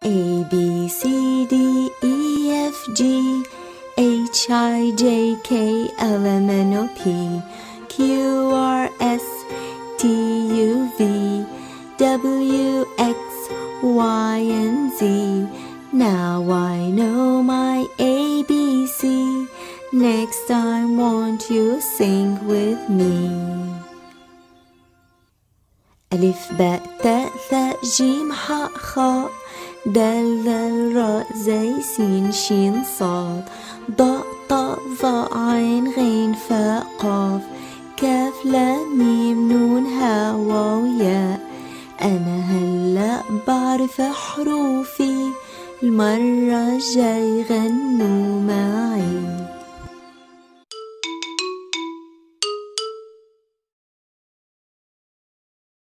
A B C D E F G H I J K L M N O P Q R S T U V W X Y and Z. Now I know my ABC. Next time won't you sing with me? ألف باء تاء ثاء جيم حاء خاء دال ذال راء زي سين شين صاد ضاء طاء ظاء عين غين فاء قاف كاف لام ميم نون هاء واو ياء. أنا هلأ بعرف حروفي المرة الجاي غنوا معي.